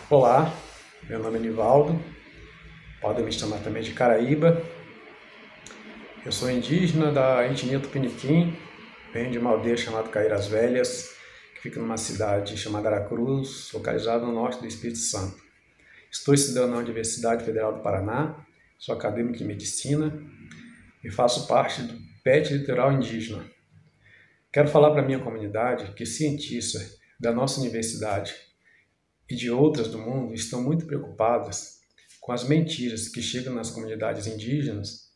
Olá, meu nome é Nivaldo, podem me chamar também de Caraíba. Eu sou indígena da etnia Tupiniquim, venho de uma aldeia chamada Caíras Velhas, que fica numa cidade chamada Aracruz, localizada no norte do Espírito Santo. Estou estudando na Universidade Federal do Paraná, sou acadêmico de medicina e faço parte do PET Litoral Indígena. Quero falar para a minha comunidade que cientistas da nossa universidade e de outras do mundo estão muito preocupadas com as mentiras que chegam nas comunidades indígenas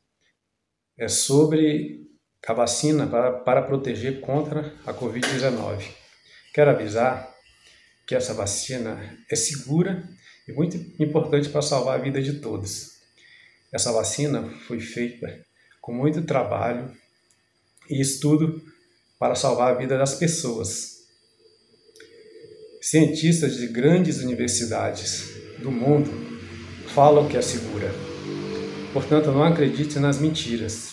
sobre a vacina para proteger contra a Covid-19. Quero avisar que essa vacina é segura e muito importante para salvar a vida de todos. Essa vacina foi feita com muito trabalho e estudo para salvar a vida das pessoas. Cientistas de grandes universidades do mundo falam que é segura. Portanto, não acredite nas mentiras.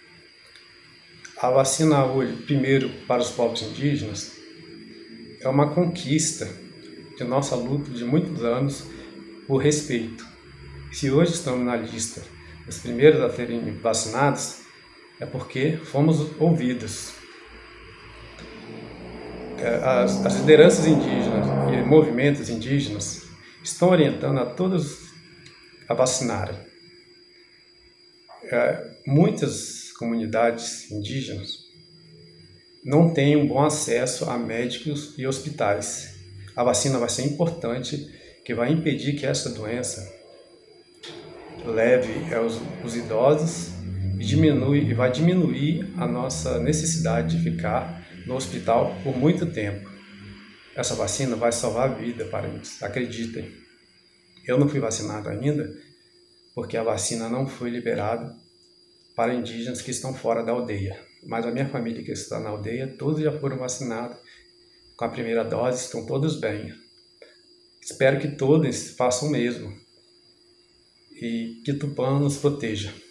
A vacina hoje, primeiro para os povos indígenas, é uma conquista de nossa luta de muitos anos por respeito. Se hoje estamos na lista dos primeiros a serem vacinados, é porque fomos ouvidos. As lideranças indígenas e movimentos indígenas estão orientando a todos a vacinarem. Muitas comunidades indígenas não têm um bom acesso a médicos e hospitais. A vacina vai ser importante, que vai impedir que essa doença leve os idosos e vai diminuir a nossa necessidade de ficar no hospital por muito tempo. Essa vacina vai salvar a vida, parentes, acreditem. Eu não fui vacinado ainda, porque a vacina não foi liberada para indígenas que estão fora da aldeia. Mas a minha família que está na aldeia, todos já foram vacinados com a primeira dose, estão todos bem. Espero que todos façam o mesmo e que Tupã nos proteja.